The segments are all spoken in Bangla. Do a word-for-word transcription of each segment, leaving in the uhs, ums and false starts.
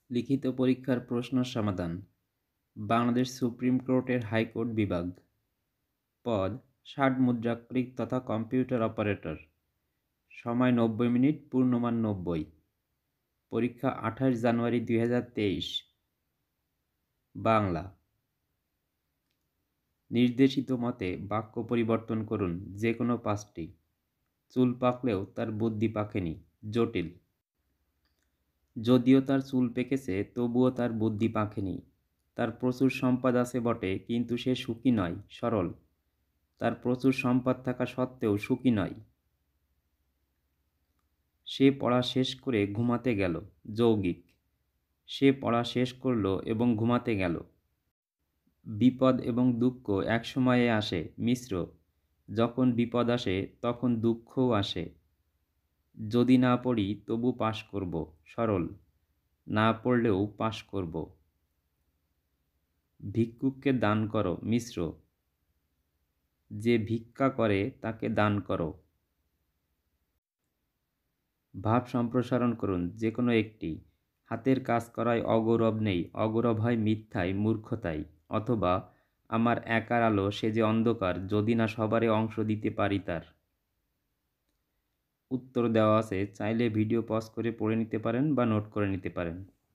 লিখিত পরীক্ষার প্রশ্ন সমাধান। বাংলাদেশ সুপ্রিম কোর্টের হাইকোর্ট বিভাগ। পদ ষাট মুদ্রাক্ষরিক তথা কম্পিউটার অপারেটর। সময় নব্বই মিনিট, পূর্ণমান নব্বই। পরীক্ষা আঠাশ জানুয়ারি দুই হাজার তেইশ। বাংলা। নির্দেশিত মতে বাক্য পরিবর্তন করুন যে কোনো পাঁচটি। চুল পাকলেও তার বুদ্ধি পাকেনি, জটিল। যদিও তার চুল পেকেছে তবুও তার বুদ্ধি পাকেনি। তার প্রচুর সম্পদ আছে বটে, কিন্তু সে সুখী নয়, সরল। তার প্রচুর সম্পদ থাকা সত্ত্বেও সুখী নয়। সে পড়া শেষ করে ঘুমাতে গেল, যৌগিক। সে পড়া শেষ করল এবং ঘুমাতে গেল। বিপদ এবং দুঃখ এক সময়ে আসে, মিশ্র। যখন বিপদ আসে তখন দুঃখও আসে। যদি না পড়ি তবু পাশ করব, সরল। না পড়লেও পাশ করব। ভিক্ষুককে দান করো, মিশ্র। যে ভিক্ষা করে তাকে দান করো। ভাব সম্প্রসারণ করুন যে কোনো একটি। হাতের কাজ করায় অগৌরব নেই, অগৌরব হয় মিথ্যায়, মূর্খতায়। অথবা আমার একার আলো সে যে অন্ধকার, যদি না সবারে অংশ দিতে পারি তার। উত্তর দেওয়া আছে, চাইলে ভিডিও পজ করে পড়ে নিতে পারেন বা নোট করে নিতে পারেন।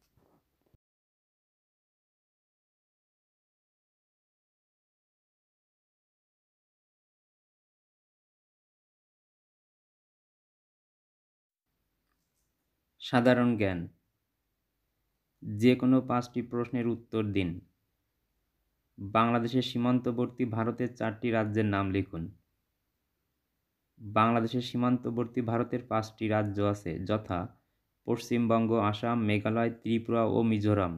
সাধারণ জ্ঞান। যে কোনো পাঁচটি প্রশ্নের উত্তর দিন। বাংলাদেশের সীমান্তবর্তী ভারতের চারটি রাজ্যের নাম লিখুন। বাংলাদেশের সীমান্তবর্তী ভারতের পাঁচটি রাজ্য আছে, যথা পশ্চিমবঙ্গ, আসাম, মেঘালয়, ত্রিপুরা ও মিজোরাম।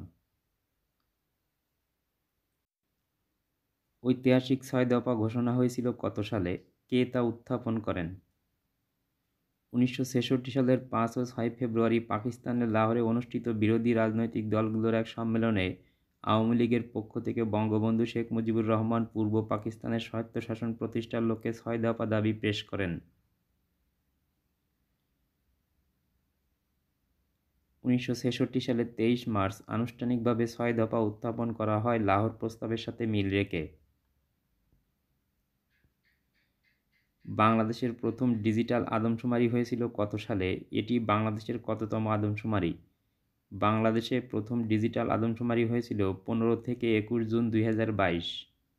ঐতিহাসিক ছয় দফা ঘোষণা হয়েছিল কত সালে? কে তা উত্থাপন করেন? উনিশশো ছেষট্টি সালের পাঁচ ও ছয় ফেব্রুয়ারি পাকিস্তানের লাহোরে অনুষ্ঠিত বিরোধী রাজনৈতিক দলগুলোর এক সম্মেলনে আওয়ামী লীগের পক্ষ থেকে বঙ্গবন্ধু শেখ মুজিবুর রহমান পূর্ব পাকিস্তানের স্বায়ত্তশাসন প্রতিষ্ঠার লক্ষ্যে ছয় দফা দাবি পেশ করেন। উনিশশো ছেষট্টি সালের তেইশ মার্চ আনুষ্ঠানিকভাবে ছয় দফা উত্থাপন করা হয় লাহোর প্রস্তাবের সাথে মিল রেখে। বাংলাদেশের প্রথম ডিজিটাল আদমশুমারি হয়েছিল কত সালে? এটি বাংলাদেশের কততম আদমশুমারি? বাংলাদেশে প্রথম ডিজিটাল আদমশুমারি হয়েছিল পনেরো থেকে একুশ জুন দুই হাজার বাইশ।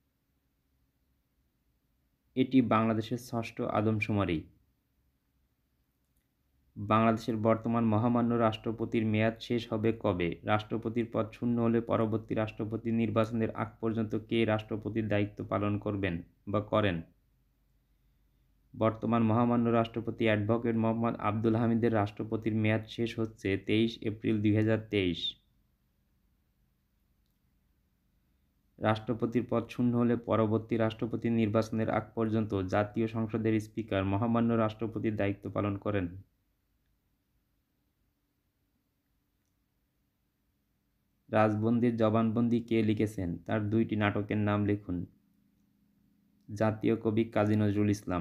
এটি বাংলাদেশের ষষ্ঠ আদমশুমারি। বাংলাদেশের বর্তমান মহামান্য রাষ্ট্রপতির মেয়াদ শেষ হবে কবে? রাষ্ট্রপতির পদ শূন্য হলে পরবর্তী রাষ্ট্রপতি নির্বাচনের আগ পর্যন্ত কে রাষ্ট্রপতির দায়িত্ব পালন করবেন বা করেন? বর্তমান মহামান্য রাষ্ট্রপতি অ্যাডভোকেট মোহাম্মদ আবদুল হামিদের রাষ্ট্রপতির মেয়াদ শেষ হচ্ছে তেইশ এপ্রিল দুই হাজার তেইশ। রাষ্ট্রপতির পদ শূন্য হলে পরবর্তী রাষ্ট্রপতি নির্বাচনের আগ পর্যন্ত জাতীয় সংসদের স্পিকার মহামান্য রাষ্ট্রপতির দায়িত্ব পালন করেন। রাজবন্দির জবানবন্দি কে লিখেছেন? তার দুইটি নাটকের নাম লিখুন। জাতীয় কবি কাজী নজরুল ইসলাম।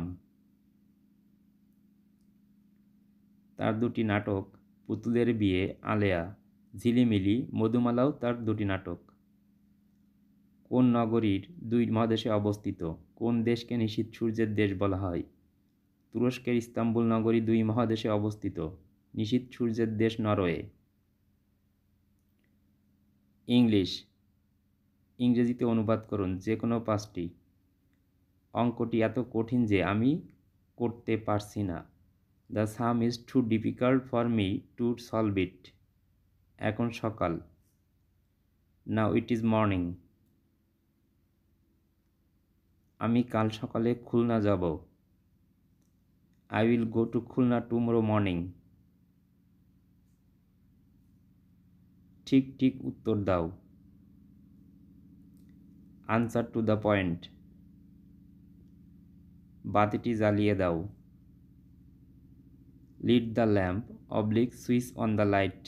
তার দুটি নাটক পুতুলের বিয়ে, আলেয়া, ঝিলিমিলি, মধুমালাও তার দুটি নাটক। কোন নগরীর দুই মহাদেশে অবস্থিত? কোন দেশকে নিশীথ সূর্যের দেশ বলা হয়? তুরস্কের ইস্তাম্বুল নগরী দুই মহাদেশে অবস্থিত। নিশীথ সূর্যের দেশ নরওয়ে। ইংলিশ। ইংরেজিতে অনুবাদ করুন যে কোনো পাঁচটি। অঙ্কটি এত কঠিন যে আমি করতে পারছি না। The sum is too difficult for me to solve it. এখন সকাল। Now it is morning. আমি কাল সকালে খুলনা যাব। I will go to Khulna tomorrow morning. ঠিক ঠিক উত্তর দাও। Answer to the point. বাতিটি জ্বালিয়ে দাও। Lead the lamp oblique switch on the light.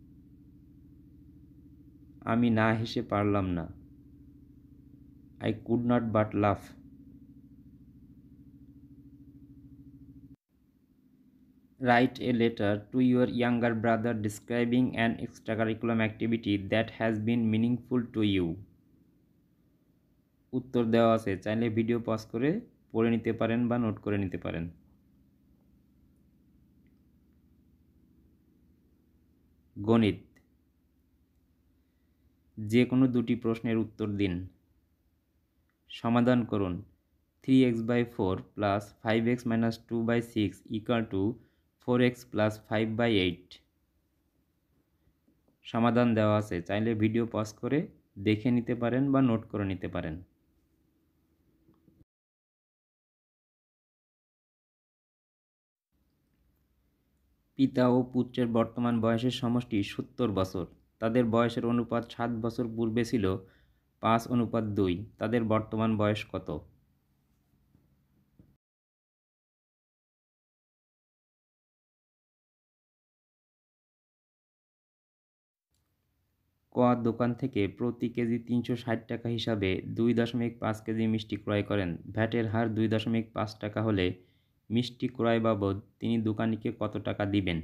আমি না হেসে পারলাম না। I could not but laugh. Write a letter to your younger brother describing an extracurricular activity that has been meaningful to you. উত্তর দেওয়া আছে, চাইলে ভিডিও পজ করে পড়ে নিতে পারেন বা নোট করে নিতে পারেন। গণিত। যে কোনো দুটি প্রশ্নের উত্তর দিন। সমাধান করুন। Three x by four plus five x minus two by six equal to four x plus five by eight. সমাধান দেওয়া আছে, চাইলে ভিডিও পজ করে দেখে নিতে পারেন বা নোট করে নিতে পারেন। পিতা ও পুত্রের বর্তমান বয়সের সমষ্টি সত্তর বছর। তাদের বয়সের অনুপাত সাত বছর পূর্বে ছিল পাঁচ অনুপাত দুই। তাদের বর্তমান বয়স কত? ক দোকান থেকে প্রতি কেজি তিনশো ষাট টাকা হিসাবে দুই দশমিক পাঁচ কেজি মিষ্টি ক্রয় করেন। ভ্যাটের হার দুই দশমিক পাঁচ টাকা হলে মিষ্টি ক্রয় বাবদ তিনি দোকানিকে কত টাকা দিবেন?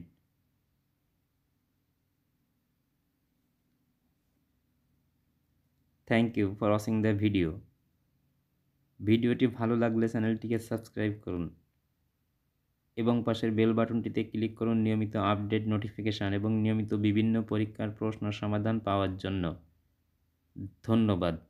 Thank you for watching the video. ভিডিওটি ভালো লাগলে চ্যানেলটিকে সাবস্ক্রাইব করুন এবং পাশের বেল বাটনটিতে ক্লিক করুন নিয়মিত আপডেট নোটিফিকেশান এবং নিয়মিত বিভিন্ন পরীক্ষার প্রশ্ন সমাধান পাওয়ার জন্য। ধন্যবাদ।